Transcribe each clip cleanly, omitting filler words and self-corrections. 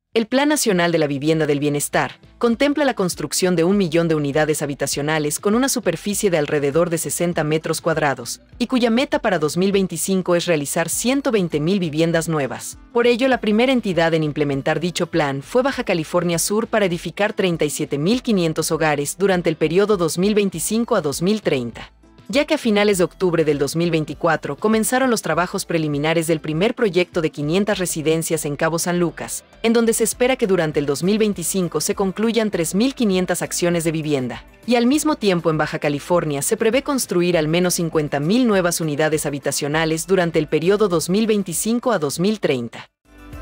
El Plan Nacional de la Vivienda del Bienestar contempla la construcción de 1 millón de unidades habitacionales con una superficie de alrededor de 60 metros cuadrados, y cuya meta para 2025 es realizar 120.000 viviendas nuevas. Por ello, la primera entidad en implementar dicho plan fue Baja California Sur para edificar 37.500 hogares durante el periodo 2025 a 2030. Ya que a finales de octubre del 2024 comenzaron los trabajos preliminares del primer proyecto de 500 residencias en Cabo San Lucas, en donde se espera que durante el 2025 se concluyan 3.500 acciones de vivienda. Y al mismo tiempo en Baja California se prevé construir al menos 50.000 nuevas unidades habitacionales durante el periodo 2025 a 2030.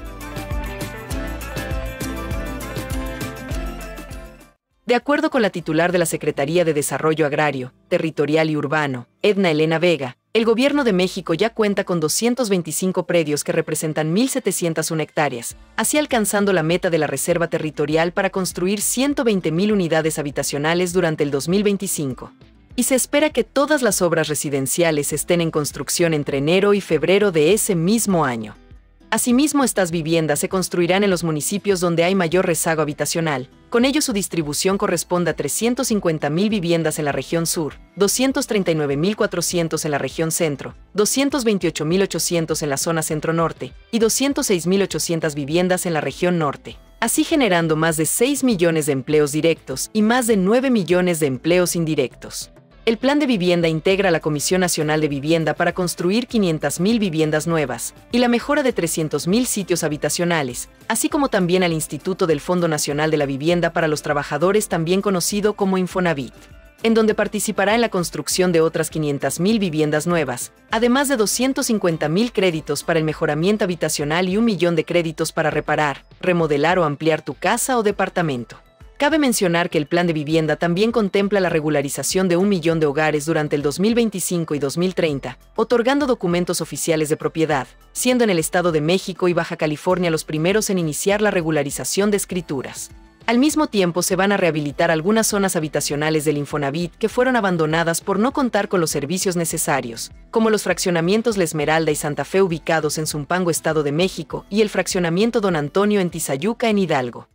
De acuerdo con la titular de la Secretaría de Desarrollo Agrario, Territorial y Urbano, Edna Elena Vega, el Gobierno de México ya cuenta con 225 predios que representan 1.701 hectáreas, así alcanzando la meta de la Reserva Territorial para construir 120.000 unidades habitacionales durante el 2025. Y se espera que todas las obras residenciales estén en construcción entre enero y febrero de ese mismo año. Asimismo, estas viviendas se construirán en los municipios donde hay mayor rezago habitacional. Con ello, su distribución corresponde a 350.000 viviendas en la región sur, 239.400 en la región centro, 228.800 en la zona centro-norte y 206.800 viviendas en la región norte, así generando más de 6 millones de empleos directos y más de 9 millones de empleos indirectos. El Plan de Vivienda integra a la Comisión Nacional de Vivienda para construir 500.000 viviendas nuevas y la mejora de 300.000 sitios habitacionales, así como también al Instituto del Fondo Nacional de la Vivienda para los Trabajadores, también conocido como Infonavit, en donde participará en la construcción de otras 500.000 viviendas nuevas, además de 250.000 créditos para el mejoramiento habitacional y 1 millón de créditos para reparar, remodelar o ampliar tu casa o departamento. Cabe mencionar que el Plan de Vivienda también contempla la regularización de 1 millón de hogares durante el 2025 y 2030, otorgando documentos oficiales de propiedad, siendo en el Estado de México y Baja California los primeros en iniciar la regularización de escrituras. Al mismo tiempo, se van a rehabilitar algunas zonas habitacionales del Infonavit que fueron abandonadas por no contar con los servicios necesarios, como los fraccionamientos La Esmeralda y Santa Fe ubicados en Zumpango, Estado de México, y el fraccionamiento Don Antonio en Tizayuca, en Hidalgo.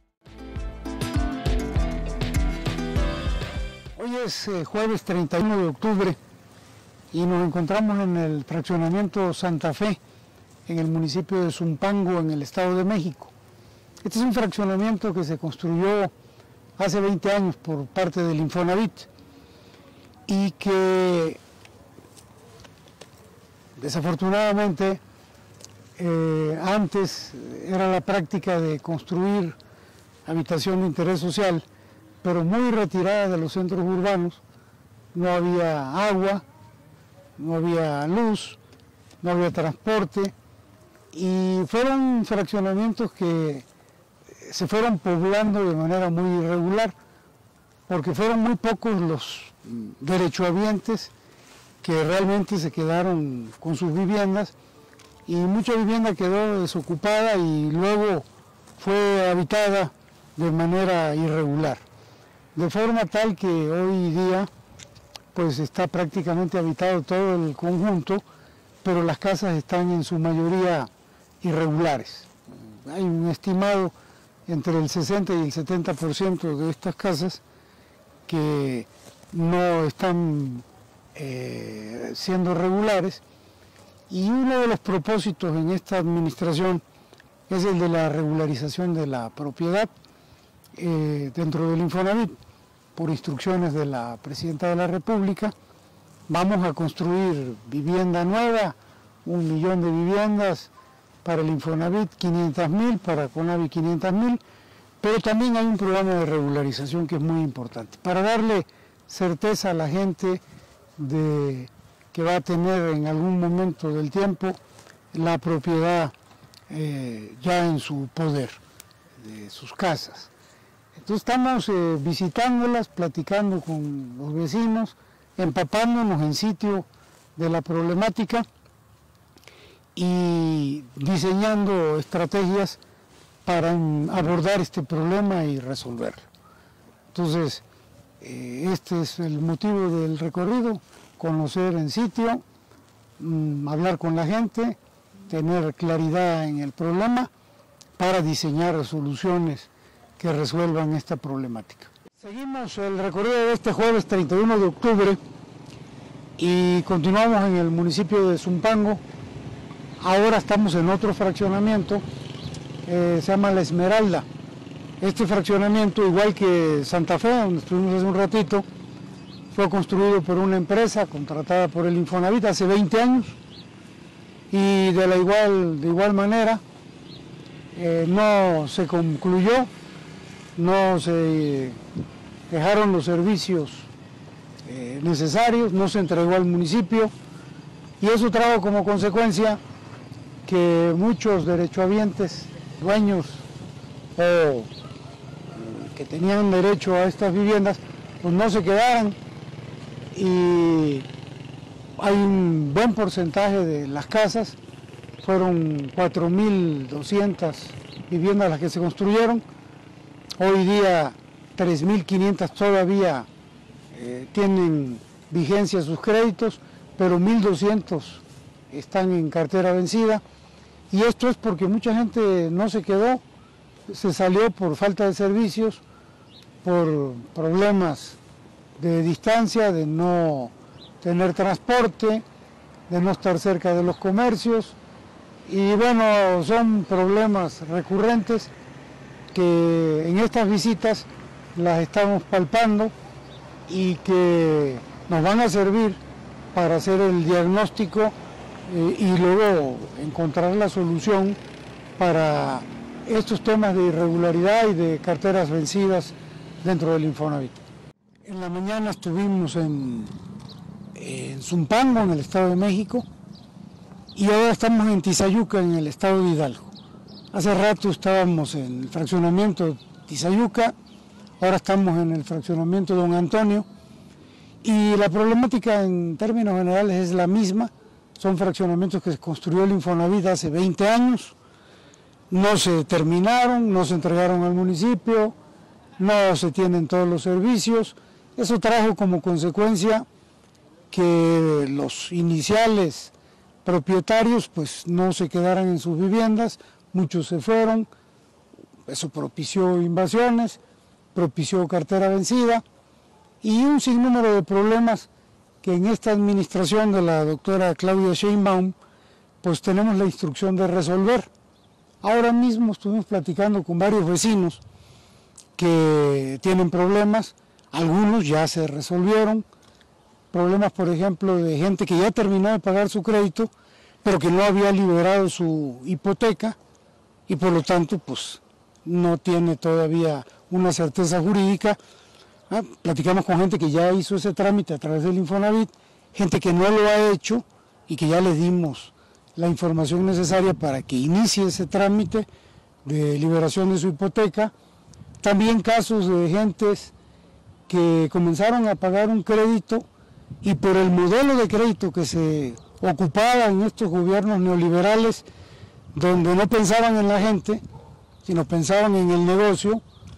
Hoy es jueves 31 de octubre y nos encontramos en el fraccionamiento Santa Fe, en el municipio de Zumpango, en el Estado de México. Este es un fraccionamiento que se construyó hace 20 años por parte del Infonavit y que desafortunadamente antes era la práctica de construir habitación de interés social, pero muy retirada de los centros urbanos. No había agua, no había luz, no había transporte, y fueron fraccionamientos que se fueron poblando de manera muy irregular, porque fueron muy pocos los derechohabientes que realmente se quedaron con sus viviendas, y mucha vivienda quedó desocupada y luego fue habitada de manera irregular. De forma tal que hoy día pues está prácticamente habitado todo el conjunto, pero las casas están en su mayoría irregulares. Hay un estimado entre el 60 y el 70% de estas casas que no están siendo regulares, y uno de los propósitos en esta administración es el de la regularización de la propiedad dentro del Infonavit. Por instrucciones de la Presidenta de la República, vamos a construir vivienda nueva, 1 millón de viviendas para el Infonavit, 500.000, para Conavi 500.000, pero también hay un programa de regularización que es muy importante, para darle certeza a la gente de que va a tener en algún momento del tiempo la propiedad ya en su poder, de sus casas. Entonces estamos visitándolas, platicando con los vecinos, empapándonos en sitio de la problemática y diseñando estrategias para abordar este problema y resolverlo. Entonces, este es el motivo del recorrido: conocer en sitio, hablar con la gente, tener claridad en el problema, para diseñar soluciones que resuelvan esta problemática. Seguimos el recorrido de este jueves 31 de octubre y continuamos en el municipio de Zumpango. Ahora estamos en otro fraccionamiento, se llama La Esmeralda. Este fraccionamiento, igual que Santa Fe, donde estuvimos hace un ratito, fue construido por una empresa contratada por el Infonavit hace 20 años y de igual manera no se concluyó, no se dejaron los servicios necesarios, no se entregó al municipio y eso trajo como consecuencia que muchos derechohabientes, dueños o que tenían derecho a estas viviendas, pues no se quedaran y hay un buen porcentaje de las casas, fueron 4.200 viviendas las que se construyeron, hoy día 3.500 todavía tienen vigencia sus créditos, pero 1.200 están en cartera vencida y esto es porque mucha gente no se quedó, se salió por falta de servicios, por problemas de distancia, de no tener transporte, de no estar cerca de los comercios y bueno, son problemas recurrentes que en estas visitas las estamos palpando y que nos van a servir para hacer el diagnóstico y luego encontrar la solución para estos temas de irregularidad y de carteras vencidas dentro del Infonavit. En la mañana estuvimos en Zumpango, en el Estado de México, y ahora estamos en Tizayuca, en el Estado de Hidalgo. Hace rato estábamos en el fraccionamiento Tizayuca, ahora estamos en el fraccionamiento Don Antonio, y la problemática en términos generales es la misma. Son fraccionamientos que se construyó el Infonavit hace 20 años, no se terminaron, no se entregaron al municipio, no se tienen todos los servicios. Eso trajo como consecuencia que los iniciales propietarios pues no se quedaran en sus viviendas, muchos se fueron, eso propició invasiones, propició cartera vencida y un sinnúmero de problemas que en esta administración de la doctora Claudia Sheinbaum pues tenemos la instrucción de resolver. Ahora mismo estuvimos platicando con varios vecinos que tienen problemas, algunos ya se resolvieron, problemas por ejemplo de gente que ya terminó de pagar su crédito, pero que no había liberado su hipoteca y por lo tanto pues no tiene todavía una certeza jurídica. Platicamos con gente que ya hizo ese trámite a través del Infonavit, gente que no lo ha hecho y que ya les dimos la información necesaria para que inicie ese trámite de liberación de su hipoteca. También casos de gentes que comenzaron a pagar un crédito y por el modelo de crédito que se ocupaba en estos gobiernos neoliberales, donde no pensaban en la gente, sino pensaban en el negocio,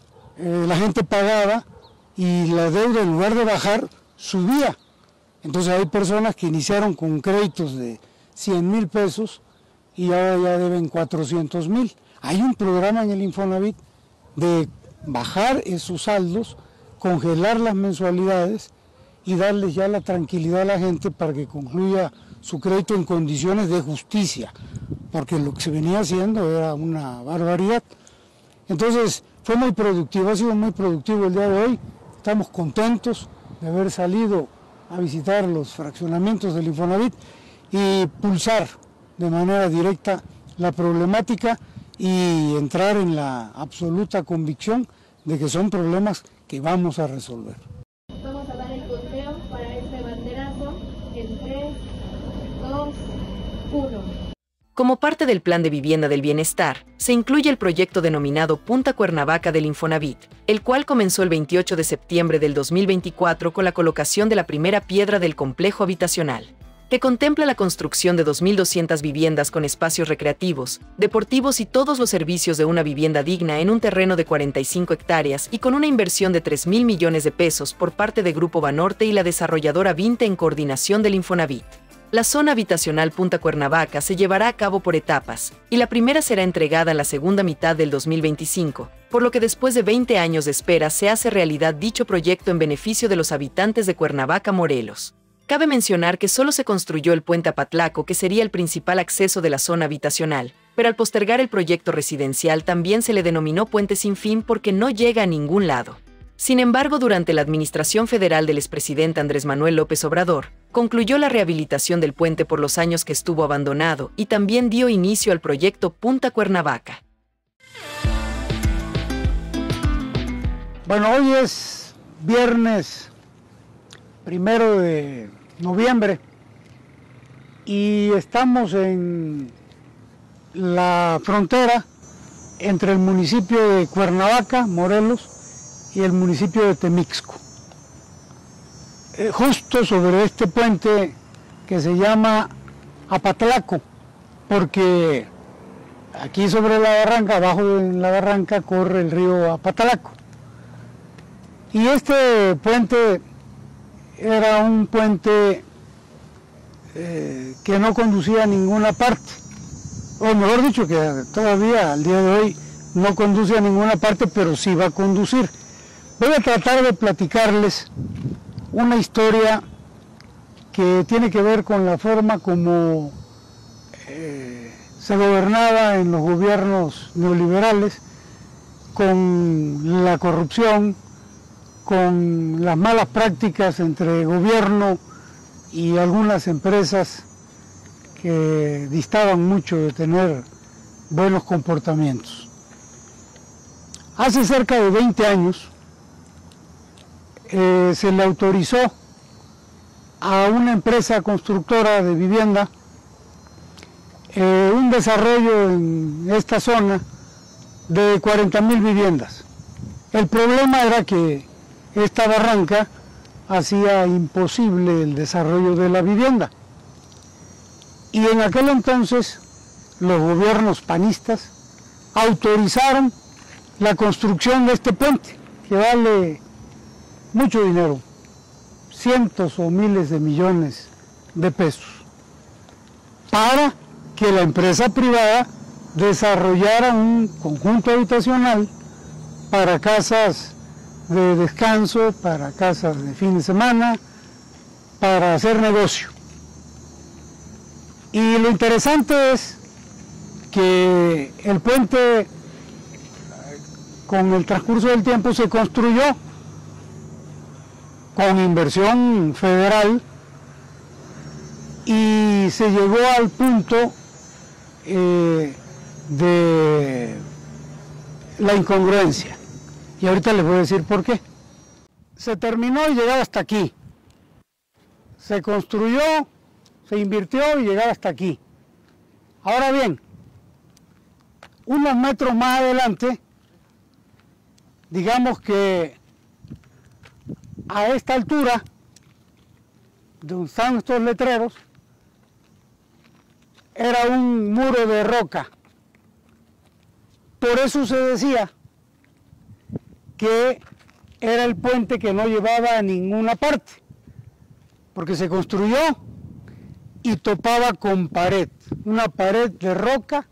la gente pagaba y la deuda en lugar de bajar subía. Entonces hay personas que iniciaron con créditos de 100,000 pesos y ahora ya deben 400,000. Hay un programa en el Infonavit de bajar esos saldos, congelar las mensualidades y darles ya la tranquilidad a la gente para que concluya su crédito en condiciones de justicia, porque lo que se venía haciendo era una barbaridad. Entonces fue muy productivo, ha sido muy productivo el día de hoy. Estamos contentos de haber salido a visitar los fraccionamientos del Infonavit y pulsar de manera directa la problemática y entrar en la absoluta convicción de que son problemas que vamos a resolver. Vamos a dar el conteo para este banderazo en 3, 2, 1. Como parte del Plan de Vivienda del Bienestar, se incluye el proyecto denominado Punta Cuernavaca del Infonavit, el cual comenzó el 28 de septiembre del 2024 con la colocación de la primera piedra del complejo habitacional, que contempla la construcción de 2.200 viviendas con espacios recreativos, deportivos y todos los servicios de una vivienda digna en un terreno de 45 hectáreas y con una inversión de 3.000 millones de pesos por parte de Grupo Banorte y la desarrolladora Vinte en coordinación del Infonavit. La zona habitacional Punta Cuernavaca se llevará a cabo por etapas, y la primera será entregada en la segunda mitad del 2025, por lo que después de 20 años de espera se hace realidad dicho proyecto en beneficio de los habitantes de Cuernavaca, Morelos. Cabe mencionar que solo se construyó el puente Apatlaco, que sería el principal acceso de la zona habitacional, pero al postergar el proyecto residencial también se le denominó puente sin fin porque no llega a ningún lado. Sin embargo, durante la administración federal del expresidente Andrés Manuel López Obrador, concluyó la rehabilitación del puente por los años que estuvo abandonado y también dio inicio al proyecto Punta Cuernavaca. Bueno, hoy es viernes 1 de noviembre y estamos en la frontera entre el municipio de Cuernavaca, Morelos, y el municipio de Temixco. Justo sobre este puente que se llama Apatlaco, porque aquí sobre la barranca, abajo en la barranca, corre el río Apatlaco. Y este puente era un puente que no conducía a ninguna parte, o mejor dicho, que todavía al día de hoy no conduce a ninguna parte, pero sí va a conducir. Voy a tratar de platicarles una historia que tiene que ver con la forma como se gobernaba en los gobiernos neoliberales, con la corrupción, con las malas prácticas entre gobierno y algunas empresas que distaban mucho de tener buenos comportamientos. Hace cerca de 20 años, se le autorizó a una empresa constructora de vivienda un desarrollo en esta zona de 40,000 viviendas. El problema era que esta barranca hacía imposible el desarrollo de la vivienda. Y en aquel entonces los gobiernos panistas autorizaron la construcción de este puente, que vale mucho dinero, cientos o miles de millones de pesos, para que la empresa privada desarrollara un conjunto habitacional para casas de descanso, para casas de fin de semana, para hacer negocio. Y lo interesante es que el puente, con el transcurso del tiempo, se construyó con inversión federal y se llegó al punto de la incongruencia. Y ahorita les voy a decir por qué. Se terminó y llegaba hasta aquí. Se construyó, se invirtió y llegaba hasta aquí. Ahora bien, unos metros más adelante, digamos que a esta altura, donde están estos letreros, era un muro de roca. Por eso se decía que era el puente que no llevaba a ninguna parte, porque se construyó y topaba con pared, una pared de roca,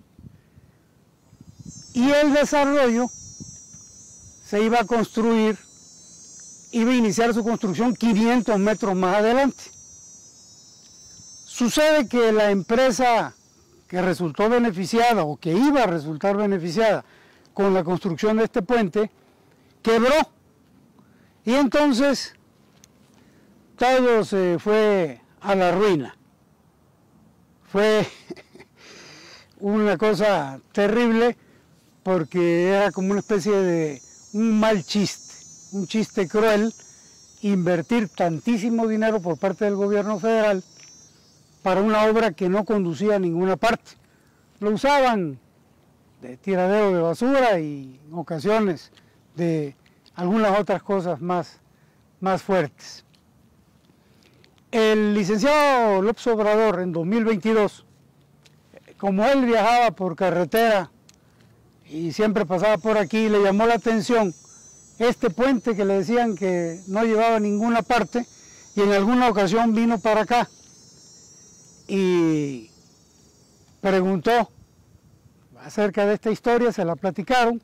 y el desarrollo se iba a construir, iba a iniciar su construcción 500 metros más adelante. Sucede que la empresa que resultó beneficiada o que iba a resultar beneficiada con la construcción de este puente quebró, y entonces todo se fue a la ruina. Fue una cosa terrible, porque era como una especie de un mal chiste, un chiste cruel, invertir tantísimo dinero por parte del gobierno federal para una obra que no conducía a ninguna parte. Lo usaban de tiradero de basura y en ocasiones de algunas otras cosas más fuertes. El licenciado López Obrador en 2022, como él viajaba por carretera y siempre pasaba por aquí, le llamó la atención este puente que le decían que no llevaba a ninguna parte, y en alguna ocasión vino para acá y preguntó acerca de esta historia, se la platicaron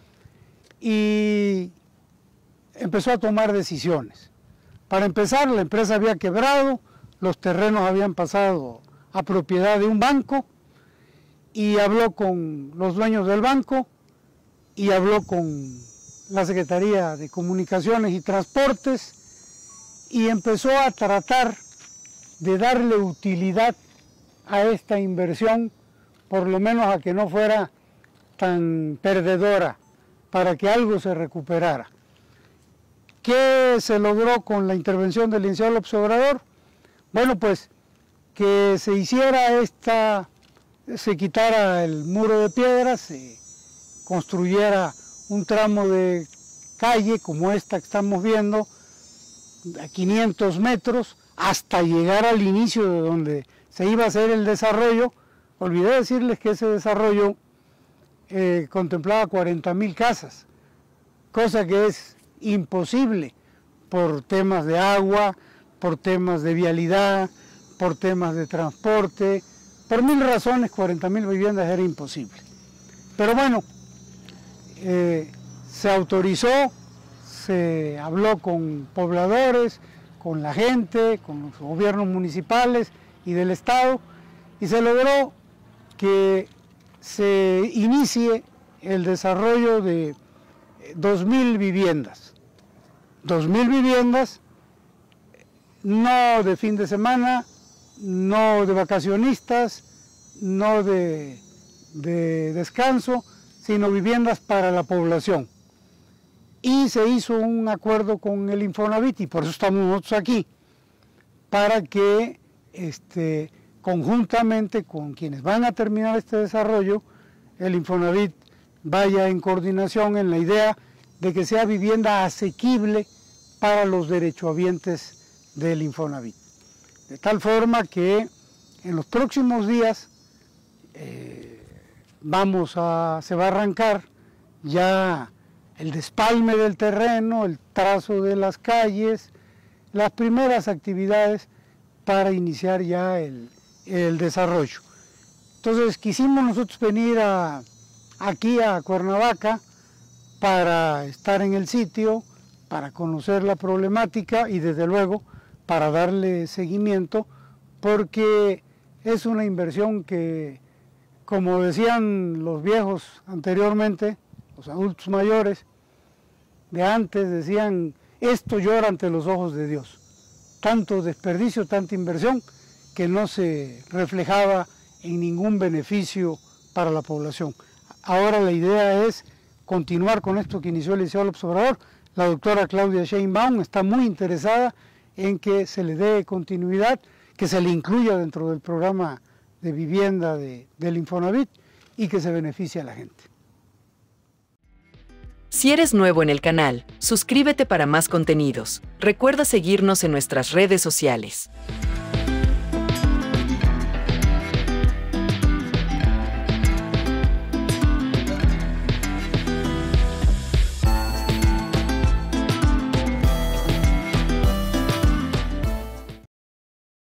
y empezó a tomar decisiones. Para empezar, la empresa había quebrado, los terrenos habían pasado a propiedad de un banco y habló con los dueños del banco y habló con la Secretaría de Comunicaciones y Transportes y empezó a tratar de darle utilidad a esta inversión, por lo menos a que no fuera tan perdedora, para que algo se recuperara. ¿Qué se logró con la intervención del licenciado López Obrador? Bueno, pues que se hiciera se quitara el muro de piedra, se construyera un tramo de calle como esta que estamos viendo, a 500 metros, hasta llegar al inicio de donde se iba a hacer el desarrollo. Olvidé decirles que ese desarrollo contemplaba 40,000 casas, cosa que es imposible por temas de agua, por temas de vialidad, por temas de transporte, por 1000 razones 40,000 viviendas era imposible. Pero bueno, se autorizó, se habló con pobladores, con la gente, con los gobiernos municipales y del Estado, y se logró que se inicie el desarrollo de 2,000 viviendas. 2,000 viviendas, no de fin de semana, no de vacacionistas, no de descanso, sino viviendas para la población. Y se hizo un acuerdo con el Infonavit, y por eso estamos nosotros aquí, para que conjuntamente con quienes van a terminar este desarrollo, el Infonavit vaya en coordinación en la idea de que sea vivienda asequible para los derechohabientes del Infonavit. De tal forma que en los próximos días se va a arrancar ya el despalme del terreno, el trazo de las calles, las primeras actividades para iniciar ya el desarrollo. Entonces quisimos nosotros venir aquí a Cuernavaca para estar en el sitio, para conocer la problemática y desde luego para darle seguimiento, porque es una inversión que, como decían los viejos anteriormente, los adultos mayores de antes decían, esto llora ante los ojos de Dios. Tanto desperdicio, tanta inversión, que no se reflejaba en ningún beneficio para la población. Ahora la idea es continuar con esto que inició el licenciado López Obrador. La doctora Claudia Sheinbaum está muy interesada en que se le dé continuidad, que se le incluya dentro del programa de vivienda del Infonavit y que se beneficie a la gente. Si eres nuevo en el canal, suscríbete para más contenidos. Recuerda seguirnos en nuestras redes sociales.